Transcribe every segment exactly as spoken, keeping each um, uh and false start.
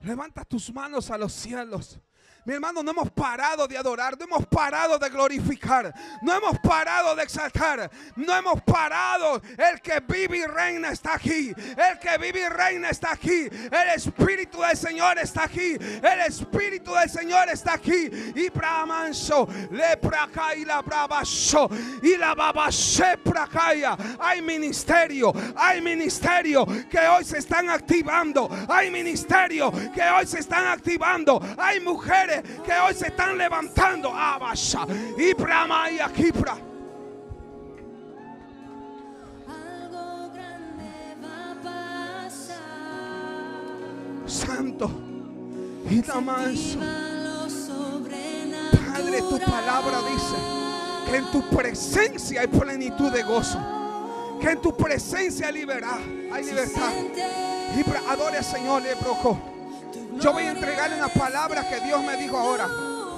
Levanta tus manos a los cielos. Mi hermano, no hemos parado de adorar, no hemos parado de glorificar, no hemos parado de exaltar, no hemos parado. El que vive y reina está aquí, el que vive y reina está aquí, el Espíritu del Señor está aquí, el Espíritu del Señor está aquí. Y bramanso, le praca y la bravaso, y la babase pracaya. Hay ministerio, hay ministerio que hoy se están activando, hay ministerio que hoy se están activando, hay mujeres que hoy se están levantando. Abasha y Brahma y Akipra. Algo grande va a pasar. Santo y la manso. Padre, tu palabra dice que en tu presencia hay plenitud de gozo, que en tu presencia hay libertad, hay libertad. Y adore al Señor, le broco. Yo voy a entregarle una palabra que Dios me dijo ahora.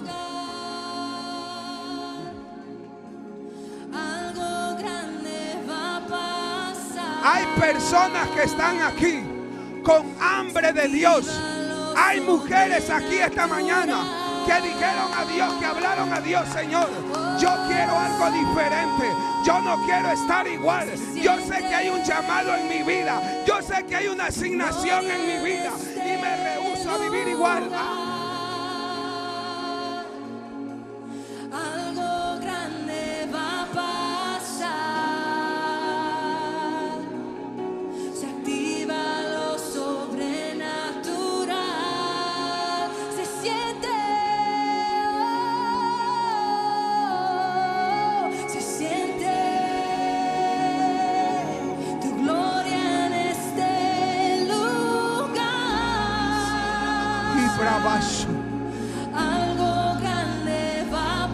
Algo grande va a pasar. Hay personas que están aquí con hambre de Dios. Hay mujeres aquí esta mañana que dijeron a Dios, que hablaron a Dios: Señor, yo quiero algo diferente. Yo no quiero estar igual. Yo sé que hay un llamado en mi vida. Yo sé que hay una asignación en mi vida y me rehúso a vivir igual. Algo grande va a pasar. Se activa lo sobrenatural. Se siente. Oh, se siente tu gloria en este lugar. Y bravazo. Algo grande va a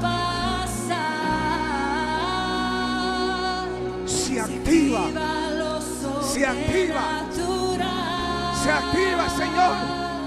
pasar. Se activa. Se activa. Se activa, Señor.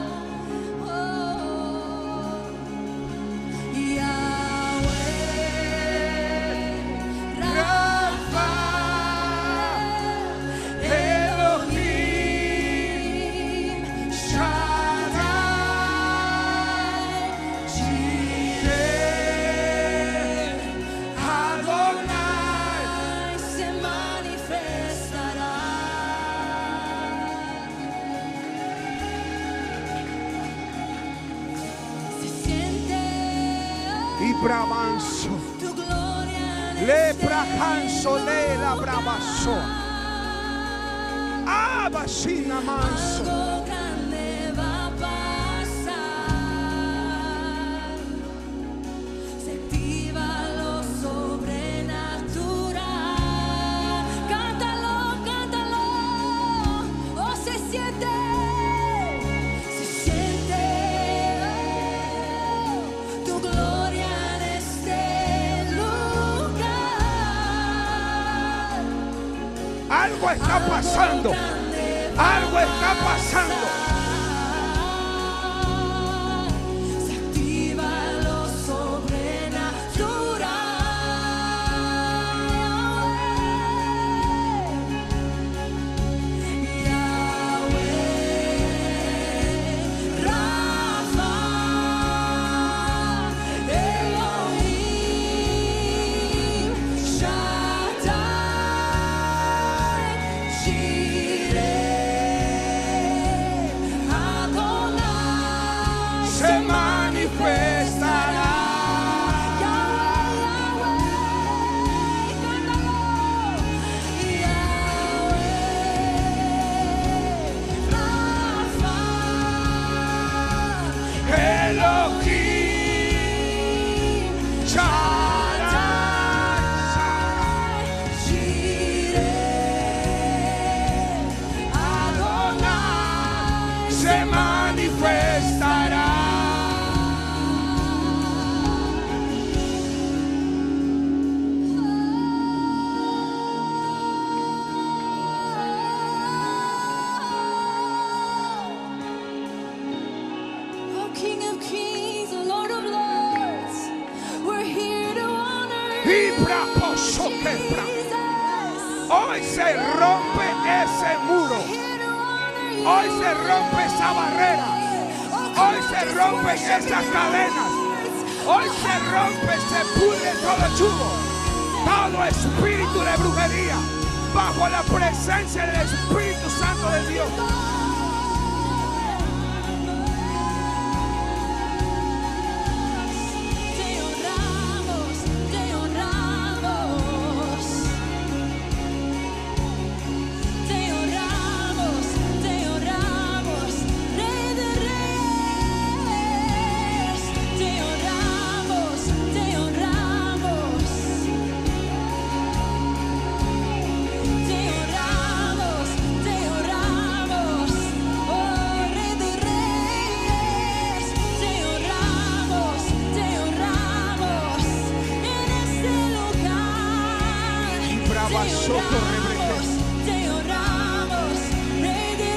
Bravanzo, le brajanzo, le la bravazo, abasina manso. Algo grande va a pasar. Se activa lo sobrenatural. Cántalo, cántalo. Oh, se siente. Se siente. Oh, tu gloria. Algo está pasando. Algo está pasando. Se activa lo sobrenatural. Yahweh, Rafa, Elohim, Shaddai, se manifestará. Elohim, Shaddai, Adonai, se manifestará. Hoy se rompe ese muro. Hoy se rompe esa barrera. Hoy se rompen esas cadenas. Hoy se rompe, se pudre todo yugo, todo espíritu de brujería, bajo la presencia del Espíritu Santo de Dios. Te honramos, te honramos. Te honramos, te honramos, Rey de Reyes. Te honramos, te honramos. Te honramos, te honramos, oh Rey de Reyes. Te honramos, te honramos en este lugar. Y brava Te soto rebrejez. honramos, te honramos, Rey de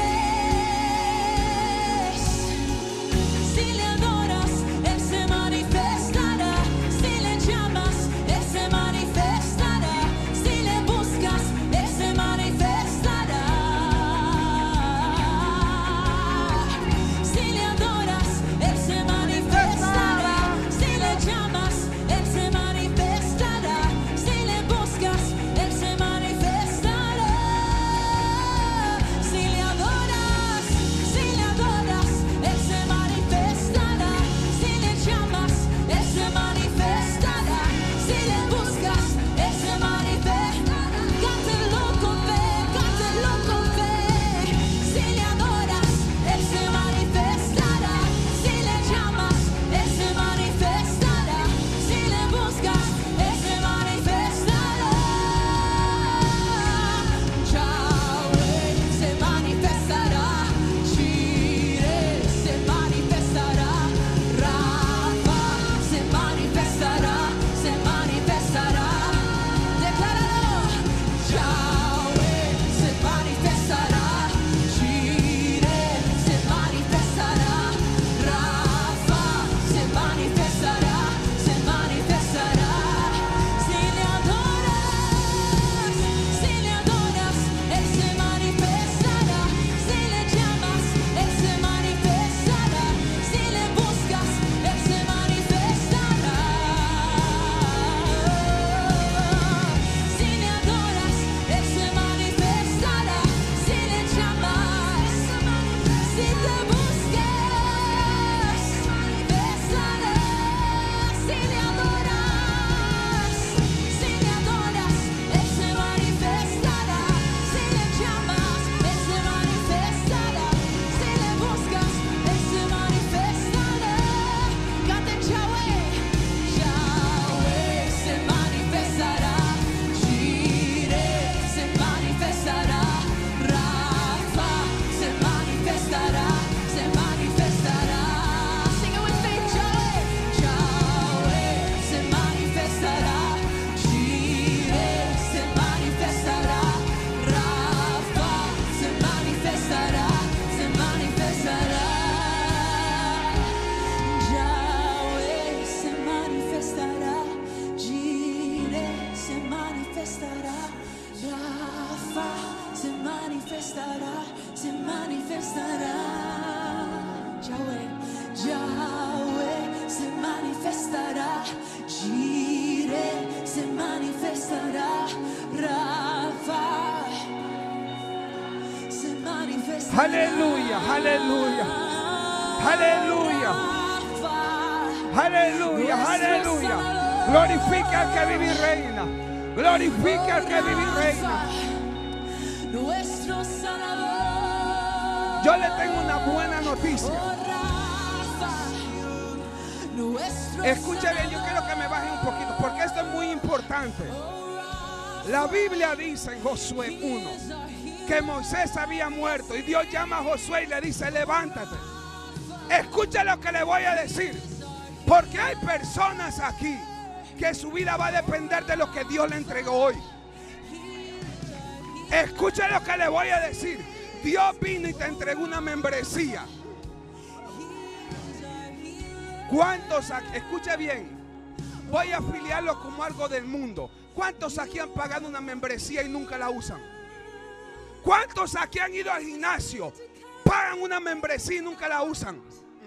Reyes. Si le adoras, Él se manifestará. Si le llamas, Él se manifestará. Si le buscas, Él se manifestará. Si le adoras, Él se manifestará. Si le llamas, Él se manifestará. Si le buscas, Él se manifestará. Si le adoras, si le adoras, Él se manifestará. Si le llamas, Él se manifestará. Si le buscas, Él se manifestará. Cántelo con fe, cántelo con fe. Si le adoras, Él se manifestará. Si le llamas, Él se manifestará. Si le buscas, Él se manifestará. Yahweh se manifestará. Jireh se manifestará. Rafa se manifestará. Se manifestará. Decláralo. Yahweh se manifestará. Jireh se manifestará. Rafa se manifestará. Se manifestará. Si le adoras, si le adoras, Él se manifestará. Si le llamas, Él se manifestará. Si le buscas, Él se manifestará. Si le adoras, Él se manifestará. Si le llamas, si te buscas, manifestará. Si le adoras, si le adoras, Él se manifestará. Si le llamas, Él se manifestará. Si le buscas, Él se manifestará. Canten Yahweh. Yahweh se manifestará. Jireh se manifestará. Rafa se manifestará. Se manifestará. Sing it with faith, Yahweh. Yahweh se manifestará. Jireh se manifestará. Rafa se manifestará. Se manifestará. Yahweh se manifestará. Jireh se manifestará. Rafa se manifestará. Se manifestará. Yahweh, Yahweh se manifestará. Jireh se manifestará. Rafa se manifestará. Aleluya, aleluya, aleluya, Rafa, aleluya, aleluya. Glorifica al que vive y reina. Glorifica al que vive y reina. nuestro sanador. Yo le tengo una buena noticia. Oh, Rafa, nuestro Escucha bien, yo quiero que me baje un poquito porque esto es muy importante. La Biblia dice en Josué uno que Moisés había muerto y Dios llama a Josué y le dice: levántate. Escucha lo que le voy a decir, porque hay personas aquí que su vida va a depender de lo que Dios le entregó hoy. Escucha lo que le voy a decir. Dios vino y te entregó una membresía. ¿Cuántos aquí? Escucha bien. Voy a afiliarlo como algo del mundo. ¿Cuántos aquí han pagado una membresía y nunca la usan? ¿Cuántos aquí han ido al gimnasio, pagan una membresía y nunca la usan?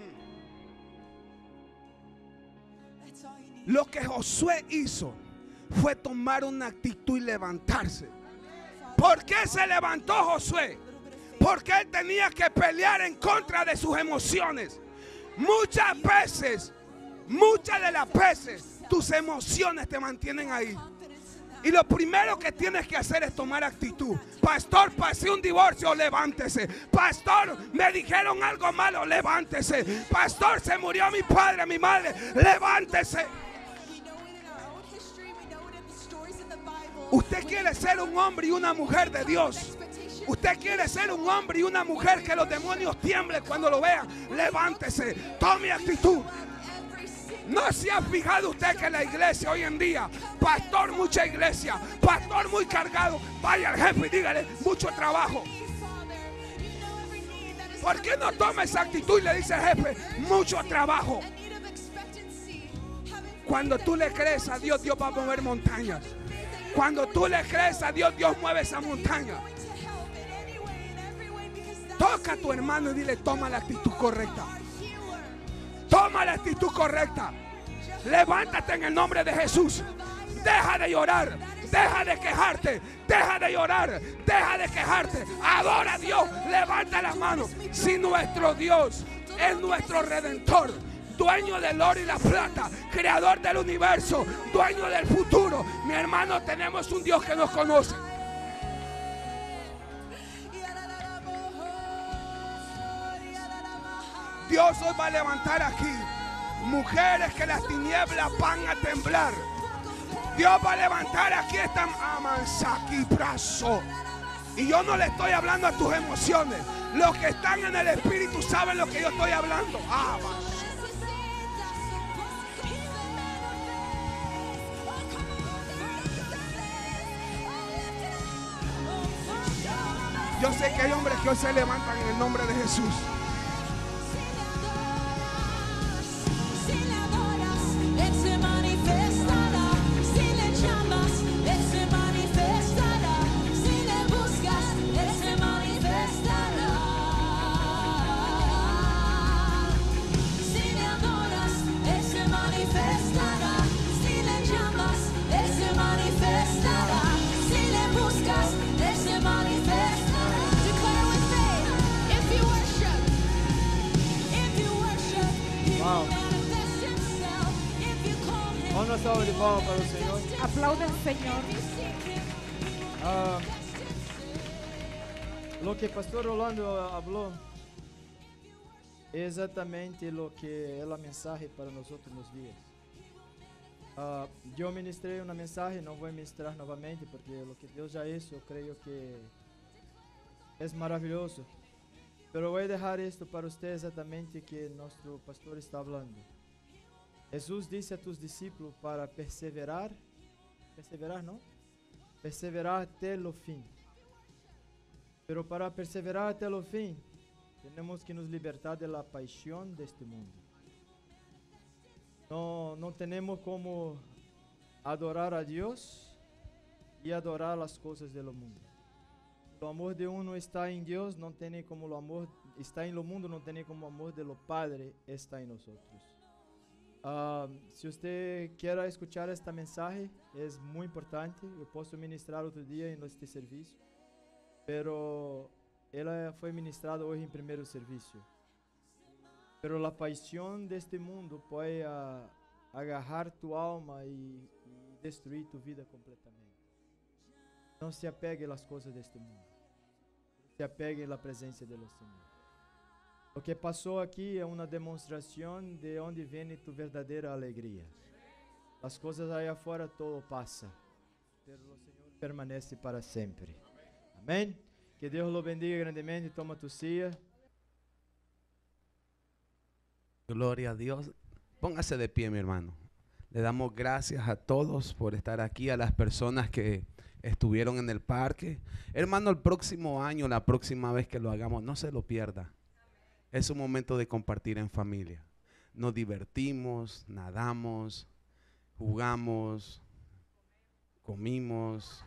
Lo que Josué hizo fue tomar una actitud y levantarse. ¿Por qué se levantó Josué? Porque él tenía que pelear en contra de sus emociones. Muchas veces, muchas de las veces, tus emociones te mantienen ahí. Y lo primero que tienes que hacer es tomar actitud. Pastor, pasé un divorcio, levántese. Pastor, me dijeron algo malo, levántese. Pastor, se murió mi padre, mi madre, levántese. Usted quiere ser un hombre y una mujer de Dios. Usted quiere ser un hombre y una mujer que los demonios tiemblen cuando lo vean. Levántese, tome actitud. ¿No se ha fijado usted que la iglesia hoy en día, pastor, mucha iglesia, pastor muy cargado, vaya al jefe y dígale, mucho trabajo? ¿Por qué no toma esa actitud y le dice al jefe, mucho trabajo? Cuando tú le crees a Dios, Dios va a mover montañas. Cuando tú le crees a Dios, Dios mueve esa montaña. Toca a tu hermano y dile, toma la actitud correcta. Toma la actitud correcta. Levántate en el nombre de Jesús. Deja de llorar. Deja de quejarte. Deja de llorar. Deja de quejarte. Adora a Dios. Levanta las manos. Si nuestro Dios es nuestro redentor, dueño del oro y la plata, creador del universo, dueño del futuro, mi hermano, tenemos un Dios que nos conoce. Dios hoy va a levantar aquí mujeres que las tinieblas van a temblar. Dios va a levantar aquí esta amansaki brazo. Y yo no le estoy hablando a tus emociones. Los que están en el espíritu saben lo que yo estoy hablando. Ah, yo sé que hay hombres que hoy se levantan en el nombre de Jesús. Una salva de palmas para el Señor. Aplaude al Señor. Ah, lo que Pastor Rolando habló es exactamente lo que es la mensaje para nosotros los días. Ah, yo ministré una mensaje, no voy a ministrar nuevamente porque lo que Dios ya hizo creo que es maravilloso. Pero voy a dejar esto para usted exactamente que nuestro pastor está hablando. Jesús dice a tus discípulos para perseverar, perseverar, ¿no? Perseverar hasta el fin. Pero para perseverar hasta el fin, tenemos que nos libertar de la pasión de este mundo. No, no tenemos como adorar a Dios y adorar las cosas del mundo. El amor de uno está en Dios, no tiene como el amor está en el mundo, no tiene como el amor de los padres está en nosotros. Uh, si usted quiere escuchar esta mensaje, es muy importante. Yo puedo ministrar otro día en este servicio, pero ella fue ministrada hoy en primer servicio. Pero la pasión de este mundo puede uh, agarrar tu alma y, y destruir tu vida completamente. No se apegue a las cosas de este mundo. Se apegue a la presencia de los Señor. Lo que pasó aquí es una demostración de dónde viene tu verdadera alegría. Las cosas allá afuera todo pasa, pero el Señor permanece para siempre. Amén. Que Dios lo bendiga grandemente. Toma tu silla. Gloria a Dios. Póngase de pie, mi hermano. Le damos gracias a todos por estar aquí, a las personas que estuvieron en el parque. Hermano, el próximo año, la próxima vez que lo hagamos, no se lo pierda. Es un momento de compartir en familia. Nos divertimos, nadamos, jugamos, comimos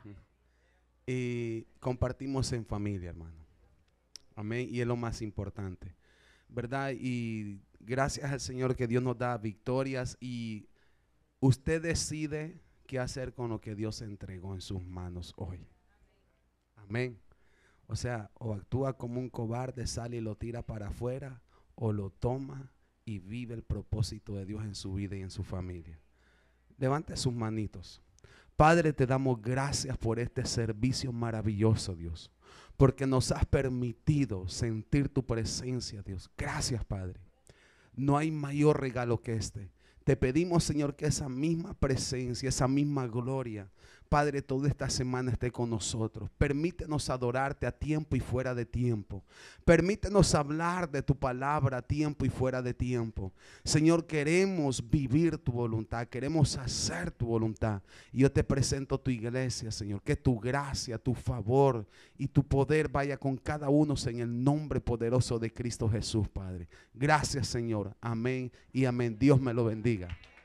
y compartimos en familia, hermano. Amén. Y es lo más importante, ¿verdad? Y gracias al Señor que Dios nos da victorias y Usted decide qué hacer con lo que Dios entregó en sus manos hoy. Amén. O sea, o actúa como un cobarde, sale y lo tira para afuera, o lo toma y vive el propósito de Dios en su vida y en su familia. Levante sus manitos. Padre, te damos gracias por este servicio maravilloso, Dios, porque nos has permitido sentir tu presencia, Dios. Gracias, Padre. No hay mayor regalo que este. Te pedimos, Señor, que esa misma presencia, esa misma gloria, Padre, toda esta semana esté con nosotros. Permítenos adorarte a tiempo y fuera de tiempo. Permítenos hablar de tu palabra a tiempo y fuera de tiempo. Señor, queremos vivir tu voluntad, queremos hacer tu voluntad. Y yo te presento tu iglesia, Señor, que tu gracia, tu favor y tu poder vaya con cada uno en el nombre poderoso de Cristo Jesús, Padre. Gracias, Señor. Amén y amén. Dios me lo bendiga.